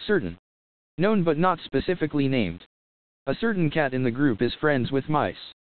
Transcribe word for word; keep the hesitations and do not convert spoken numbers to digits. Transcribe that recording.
Certain. Known but not specifically named. A certain cat in the group is friends with mice.